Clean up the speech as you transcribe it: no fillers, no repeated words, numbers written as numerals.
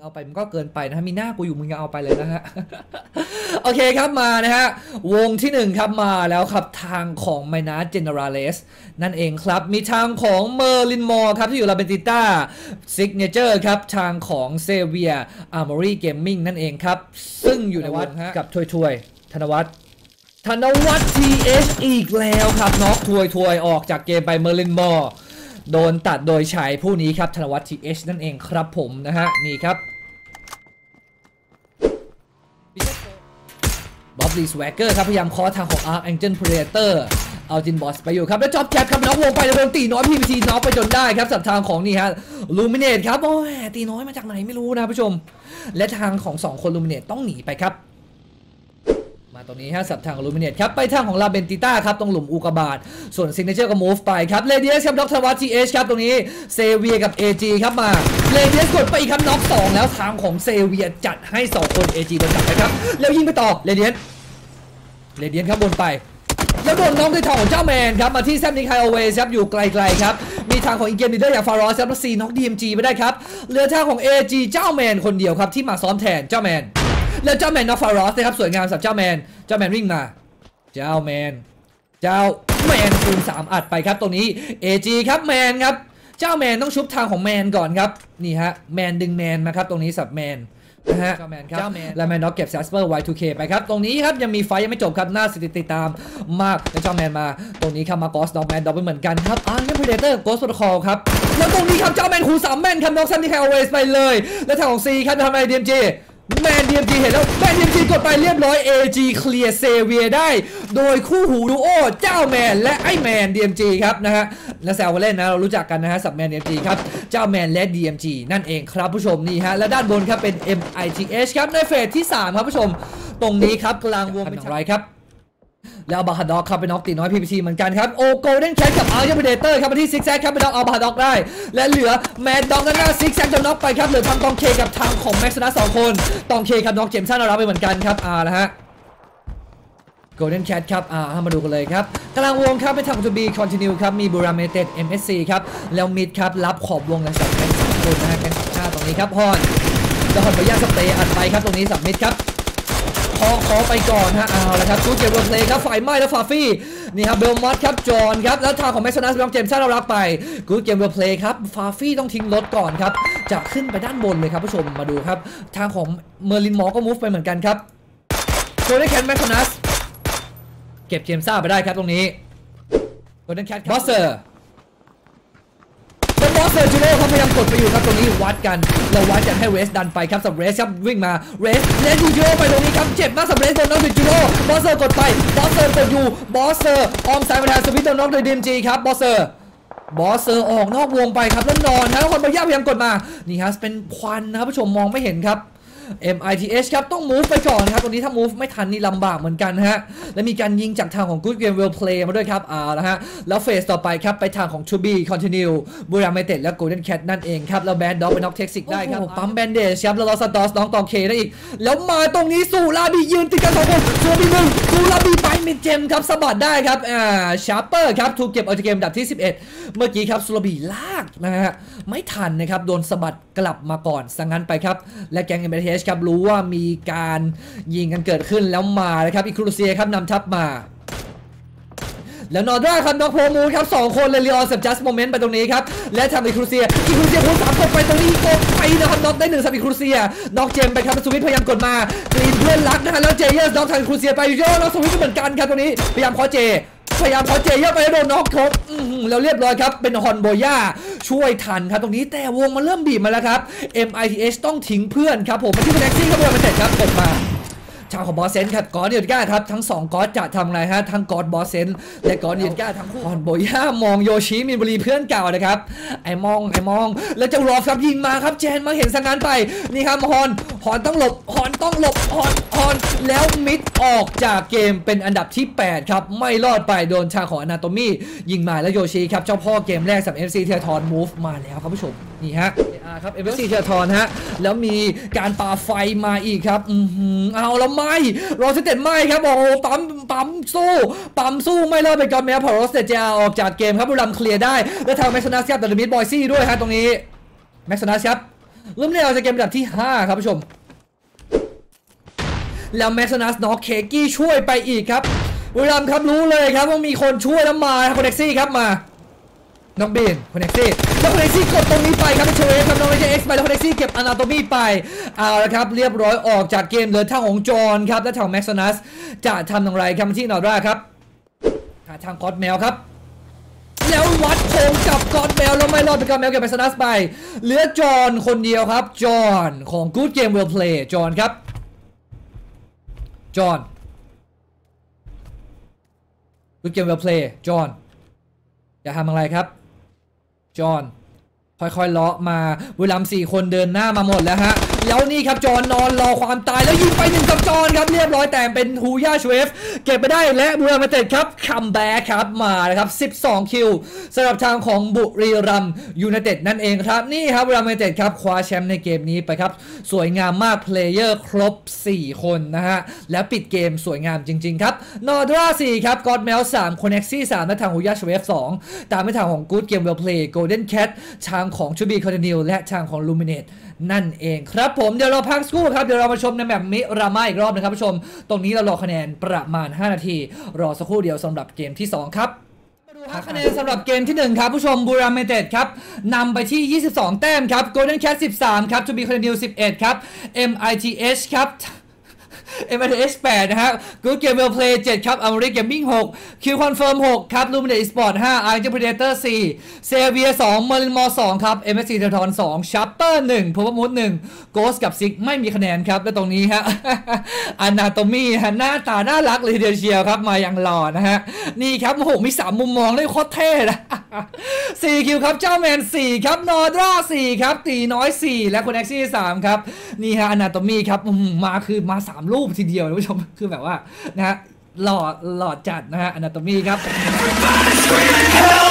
เอาไปมันก็เกินไปนะฮะมีหน้ากูอยู่มึงยังเอาไปเลยนะฮะ โอเคครับมานะฮะวงที่1ครับมาแล้วครับทางของ Minas Generales นั่นเองครับมีทางของ Merlin Mall ครับที่อยู่ลาเบนติต้า Signature ครับทางของ Xavier Armory Gaming นั่นเองครับซึ่งอยู่ในวัดกับถวยธนวัฒน์ TH อีกแล้วครับน็อกถวยออกจากเกมไป Merlin Mall โดนตัดโดยชายผู้นี้ครับธนวัฒน์ TH นั่นเองครับผมนะฮะนี่ครับบ๊อบลีสแวกเกอร์ครับพยายามเคาะทางของ Archangel Predator เอาจินบอสไปอยู่ครับแล้วจ็อบแคทครับน็อกวงไปแล้วโดนตีน้อย PVT น็อกไปจนได้ครับสับทางของนี่ฮะลูมิเนตครับโอ้ยตีน้อยมาจากไหนไม่รู้นะผู้ชมและทางของ2คนลูมิเนตต้องหนีไปครับมาตรงนี้ฮะสับทางลูมิเนตครับไปทางของลาเบนติต้าครับตรงหลุมอุกาบาตส่วนซิกเนเจอร์ก็มูฟไปครับเรเดียสครับด็อกทวัต TH ครับตรงนี้เซเวียกับ AG ครับมาเรเดียสกดไปอีกครับน็อก2แล้วทางของเซเวียจัดให้2คน AG โดนจับไปครับแล้วยิงไปต่อเรเดียนครับบนไปแล้วโดนน้องด้วยทางของเจ้าแมนครับมาที่แซมนิคไฮโอเวสครับอยู่ไกลๆครับมีทางของอินเกมลีดเดอร์อย่างฟารอสครับแล้วซีน็อก DMG ไปได้ครับเหลือทางของ AG เจ้าแมนคนเดียวครับที่มาซ้อมแทนเจ้าแมนแล้วเจ้าแมนน็อกฟารอสนะครับสวยงามสับเจ้าแมนวิ่งมาเจ้าแมนคูณ3อัดไปครับตรงนี้ AG ครับแมนครับเจ้าแมนต้องชุบทางของแมนก่อนครับนี่ฮะแมนดึงแมนมาครับตรงนี้สับแมนนะฮะเจ้าแมนและแมนน็อกเก็บ Jasper Y2K ไปครับตรงนี้ครับยังมีไฟยังไม่จบครับน่าติดตามมากแล้วเจ้าแมนมาตรงนี้ครับมากอสด็อกแมนด็อกเหมือนกันครับยังเพเดเตอร์โกสโปรโตคอลครับแล้วตรงนี้ครับเจ้าแมนคูณ3แมนครับน็อกซันที่แคลเวสไปเลยแล้วทางของ C ครับจะทำอะไร DMG แมน DMG เห็นแล้วแมน DMG กดไปเรียบร้อย AG เคลียร์เซเวียได้โดยคู่หูดูโอเจ้าแมนและไอแมน DMG ครับนะฮะและแซวเล่นนะเรารู้จักกันนะฮะสับแมน DMG ครับเจ้าแมนและ DMG นั่นเองครับผู้ชมนี่ฮะและด้านบนครับเป็น MITH ครับในเฟสที่3ครับผู้ชมตรงนี้ครับกลางวงเป็นอะไรครับแล้วบาฮาด็อกครับเป็นน็อกตีน้อย PVT เหมือนกันครับโอโกลเด้นแคทกับอาร์เจนเพเดเตอร์ครับมาที่ซิกแซกครับไปน็อกเอาบาฮาด็อกได้และเหลือแมดด็อกด้านหน้าซิกแซกจะน็อกไปครับเหลือทางตองเคกับทางของแม็กซ์นะ2คนตองเคครับน็อกเจมสันเอารับไปเหมือนกันครับนะฮะโกลเด้นแคทครับมาดูกันเลยครับกลางวงครับเป็นทางทูบีคอนติเนียครับมีบูราเมเต็ด MSC ครับแล้วมิดครับรับขอบวงและสับแม็กซ์คนนะฮะแกน5ตรงนี้ครับฮอนแล้วฮอนไปย่าสเตย์อัดไปครับตรงนี้สับมิดครับขอไปก่อนฮะเอาละครับกูเก็บโรเพลย์ครับไฟไหม้แล้วฟาฟี่นี่ครับเบลมอสครับจอห์นครับแล้วทางของแม็กซ์นัสน้องเจมส์ซ่าเรารับไปกูเก็บโรเพลย์ครับฟาฟี่ต้องทิ้งรถก่อนครับจะขึ้นไปด้านบนเลยครับผู้ชมมาดูครับทางของเมอร์ลินมอก็มูฟไปเหมือนกันครับโกลเด้นแคทแม็กซ์นัสเก็บเจมส์ซ่าไปได้ครับตรงนี้โกลเด้นแคทบอสเซอร์จูโร่เขาพยายามกดไปอยู่ครับตรงนี้วัดกันเราวัดกันให้เรสดันไปครับสับเรสครับวิ่งมาเรสจูโร่ไปตรงนี้ครับเจ็บมากสับเรสโดนน็อกโดยจูโร่บอสเซอร์กดไปบอสเซอร์กดอยู่บอสเซอร์ออมสายมาแทนสวิตโดนน็อกโดย DMG ครับบอสเซอร์ออกนอกวงไปครับแล้วนอนนะคนพยายามกดมานี่ฮะเป็นควันนะครับผู้ชมมองไม่เห็นครับMITH ครับต้อง move ไปก่อนครับตรงนี้ถ้า move ไม่ทันนี่ลำบากเหมือนกันฮะและมีการยิงจากทางของ Good Game Well Play มาด้วยครับนะฮะแล้วเฟสต่อไปครับไปทางของ To Be Continue บูราเมเต็ดและ Golden Cat นั่นเองครับแล้วแบนด็อกไปน็อกเท็กซิกได้ครับปั๊มแบนเดจครับแล้วลอสตอสน้องตองเคได้อีกแล้วมาตรงนี้สูลาบียืนติดกัน2คนสูลาบี1สูลาบีไปมิดเจมครับสะบัดได้ครับชาร์เปอร์ครับถูกเก็บเอาจากเกมดับที่11เมื่อกี้ครับสูลาบีลากนะฮะไม่ทันนะครับโดนสะบัดกลับมาก่อนสังงั้นไปครับและแก๊ง MITH ครับรู้ว่ามีการยิงกันเกิดขึ้นแล้วมานะครับอีครูเซียครับนำทัพมาแล้วนอร์ดราครับน็อกโพมูนครับ2คนเลยลีออนเซปจัสโมเมนต์ไปตรงนี้ครับและทำอีครูเซียคูณ3กดไปตรงนี้กดไปนะครับน็อกได้1สับอีครูเซียน็อกเจมไปครับสวิตพยายามกดมากรีนเพื่อนรักนะฮะแล้วเจเยอร์น็อกทางอีครูเซียไปโยน็อกสวิตเหมือนกันครับตรงนี้พยายามขอเจเยอะไปแล้วโดนน็อกครบแล้วเรียบร้อยครับเป็นฮอนโบย่าช่วยทันครับตรงนี้แต่วงมันเริ่มบีบมาแล้วครับ MITH ต้องทิ้งเพื่อนครับผมมาที่แท็กซี่ครับบอลมาเสร็จครับกดมาชาวของบอสเซนครับกอร์เนียนก้าครับทั้ง2กอร์จะทำอะไรฮะทั้งกอร์บอสเซนและกอร์เนียนก้าทั้งคู่ฮอนโบย่ามองโยชิมินบุรีเพื่อนเก่านะครับไอมองแล้วเจ้ารอฟครับยิงมาครับเจนมาเห็นสังงานไปนี่ครับฮอนต้องหลบฮอนแล้วมิดออกจากเกมเป็นอันดับที่8ครับไม่รอดไปโดนชาของอนาโตมี่ยิงมาแล้วโยชิครับเจ้าพ่อเกมแรกสำหรับ FC เทียทอนมูฟมาแล้วครับผู้ชมนี่ฮะครับ FC เทียทอนฮะแล้วมีการปาไฟมาอีกครับเอาแล้วไม่โรสเต็ดไม่ครับโอ้ปั๊มสู้ไม่รอดไปก่อนแม้พอโรสเต็ดจะออกจากเกมครับบุรีรัมย์เคลียร์ได้แล้วทางแม็กซ์นัสครับแต่มิดบอยซี่ด้วยฮะตรงนี้แม็กซ์นัสครับลุ้มเร็วจะเกมอันดับที่5ครับผู้ชมแล้วแม็กซ์นัสน็อกเคกี้ช่วยไปอีกครับบุรีรัมย์ครับรู้เลยครับว่ามีคนช่วยแล้วมาคอนเน็กซี่ครับมาน้องเบนคอนเน็กซี่แล้วคอนเน็กซี่กดตรงนี้ไปครับเชเวฟครับน้องเลเจเอ็กซ์ไปแล้วคอนเน็กซี่เก็บอนาโตมีไปเอาละครับเรียบร้อยออกจากเกมเหลือทางของจอห์นครับและทางแม็กซ์นัสจะทำอย่างไรครับที่นอร่าครับทางกอดแมวครับแล้ววัดโคงกับกอดแมวแล้วไม่รอดไปกอดแมวเก็บแม็กซ์นัสไปเหลือจอห์นคนเดียวครับจอห์นของ Good Game Well Play จอห์นครับจอห์น Good Game Well Play จอห์นจะทำอะไรครับจอห์นค่อยๆเลาะมาบุรีรัมย์4 คนเดินหน้ามาหมดแล้วฮะแล้วนี่ครับจอห์นนอนรอความตายแล้วยิงไป1กับจอห์นครับเรียบร้อยแต่เป็นฮูย่าชเวฟเก็บไปได้และบุรีรัมย์ยูไนเต็ดครับคัมแบ็กครับมานะครับ12คิวสำหรับทางของบุรีรัมย์ยูไนเต็ดนั่นเองครับนี่ครับบุรีรัมย์ยูไนเต็ดครับคว้าแชมป์ในเกมนี้ไปครับสวยงามมากเพลเยอร์ครบ4 คนนะฮะแล้วปิดเกมสวยงามจริงๆครับนอร์ดรา4ครับกอดแมว3คอนเน็กซี่3และทางฮูย่าชเวฟ2ตามไปทางของ Good Game Well Play Golden Cat ทางของชูบีคอนติเนียและทางของลูมิเนตนั่นเองครับผมเดี๋ยวเราพักสักครู่ครับเดี๋ยวเรามาชมในแบบมิรามาอีกรอบนะครับผู้ชมตรงนี้เรารอคะแนนประมาณ5 นาทีรอสักครู่เดียวสำหรับเกมที่2ครับมาดูคะแนนสำหรับเกมที่1ครับผู้ชมบุรีรัมย์ยูไนเต็ดครับนำไปที่22 แต้มครับ Golden Cat 13ครับ To Be Continued 11ครับ MITH ครับMITH 8นะฮะ Good Game Well Play 7ครับ Amori Gaming 6 Q Confirm 6ครับ Luminate Esport 5 Argent Predator 4 Xavier 2 Merlin Mall 2ครับ MSC เทอร์ทอน2 Sharper 1 Purple 1 Ghost กับ Six ไม่มีคะแนนครับและตรงนี้ฮะ Anatomy ฮะหน้าตาน่ารักเลยทีเดียวเชียวครับมาอย่างหล่อนะฮะนี่ครับโอ้โหมี3 มุมมองได้โคตรเท่นะ4 คิวครับเจ้าแมน4ครับนอร์ดรา4ครับตีน้อย4และคนแอ็กซี่3ครับนี่ฮะ Anatomy ครับมาคือมา3 รูปทีเดียวนะผู้ชมคือแบบว่านะฮะหล่อจัดนะฮะ Anatomy ครับ